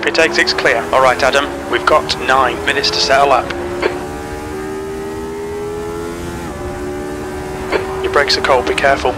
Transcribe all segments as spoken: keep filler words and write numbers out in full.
Pit exit's clear. Alright Adam, we've got nine minutes to settle up. Your brakes are cold, be careful.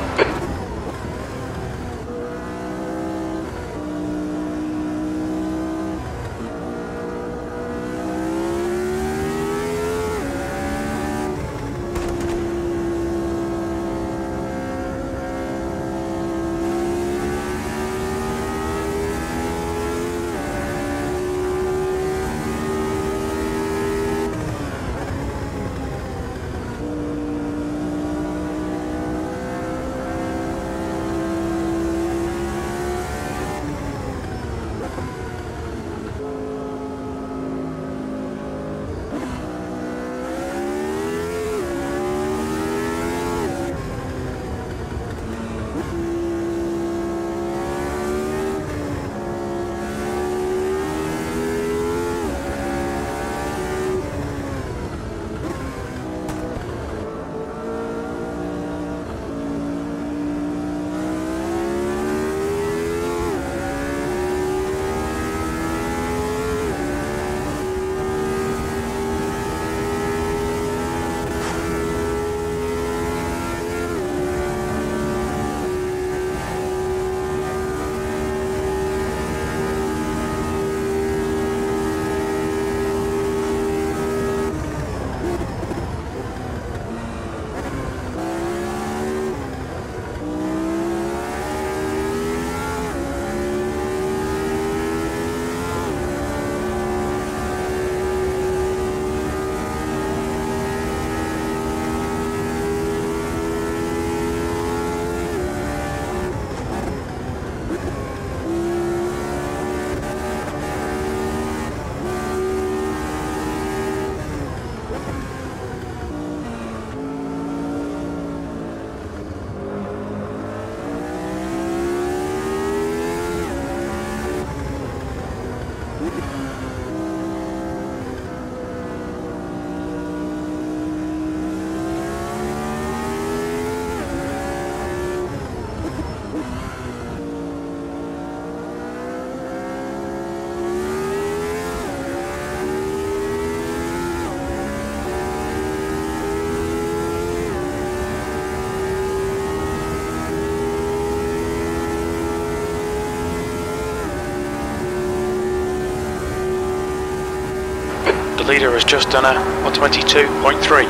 The leader has just done a one twenty-two point three.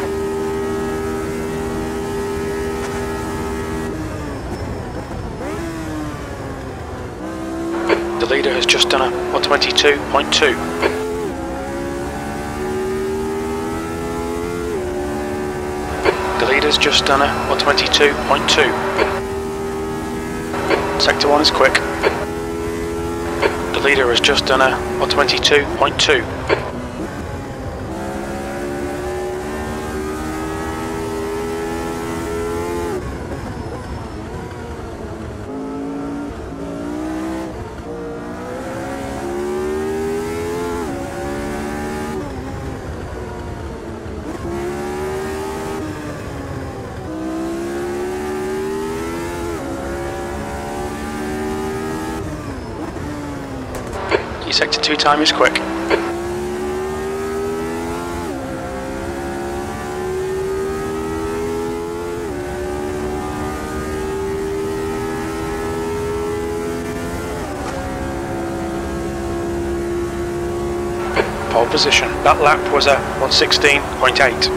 The leader has just done a one twenty-two point two. The leader's just done a one twenty-two point two. Sector one is quick. The leader has just done a one twenty-two point two. Your sector two time is quick. Pole position. That lap was a one sixteen point eight.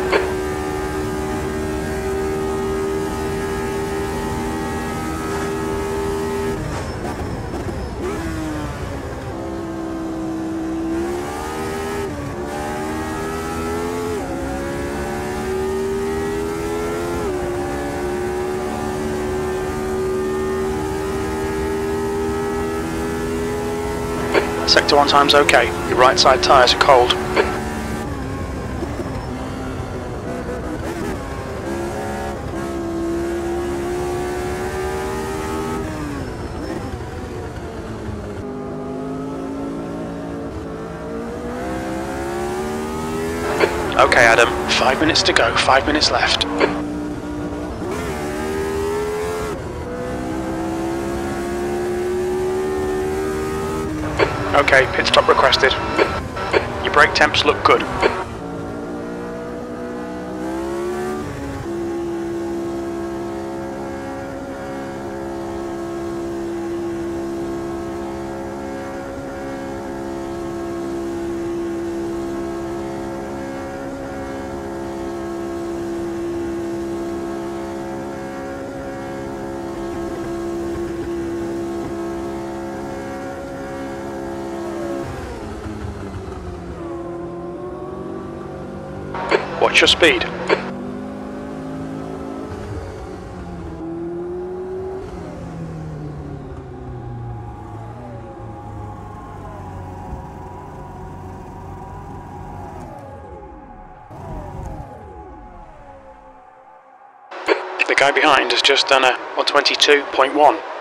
Sector one time's okay. Your right side tyres are cold. Okay Adam, five minutes to go, five minutes left. Okay, pit stop requested. Your brake temps look good. What's your speed? The guy behind has just done a one twenty-two point one.